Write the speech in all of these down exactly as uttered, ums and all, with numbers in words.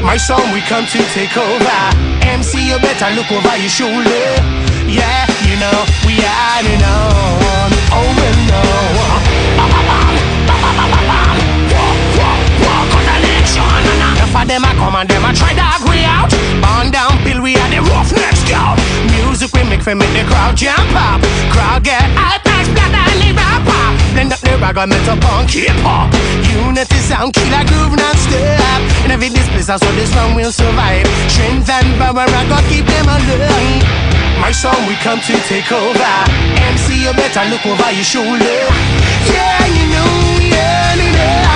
My song, we come to take over. M C, you better look over your shoulder. Yeah, you know, we are it on. Oh, well, no. Walk on the election. Enough of them a come and them a try to agree out. On down pill, we are the roughnecks scout. Music we make for make the crowd jump up. Crowd get hype, nice blood and the rap pop. Blend up the rag metal punk hip hop. Unity sound, killer groove non-stop. In every this place, that's what this one will survive. Strength and power, I gotta keep them alive. My song, we come to take over. M C, you better look over your shoulder. Yeah, you know, yeah, you know.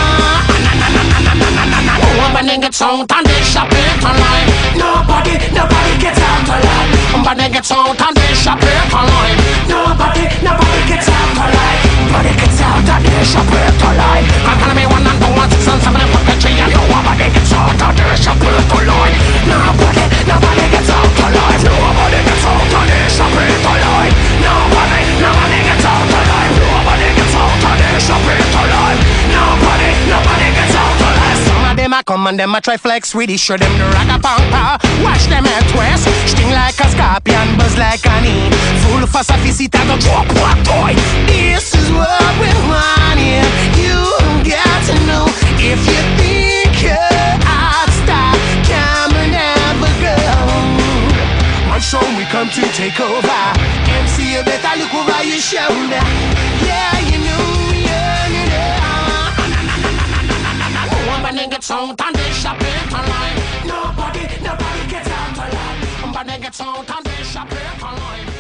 Nobody gets out and they shop it online. Nobody, nobody gets out alive. Nobody gets out and they shop it online. Nobody, nobody gets out alive. Nobody gets out and they shop it alive. I'm gonna be one and two, one, six, and seven, and fucking three, and nobody gets out and they shop it alive. Nobody, nobody gets out alive. Nobody gets out and they shop it alive. Nobody, nobody gets out alive. Nobody gets out and they shop it alive. Nobody, nobody gets out alive. Some of them a come and them a try flex with it. Show them the ragapampa. Watch them head twist. Sting like a scorpion, buzz like an e. Full for sophisticated, go drop what toy. This is what we want here. You got to know if you think you're out, stop, come and never go. My song, we come to take over. M C, you better look over your shoulder. Yeah, you know, yeah, you know. Nobody gets out and they shop it online. Nobody, nobody gets out alive. Nobody gets out and they shop it online.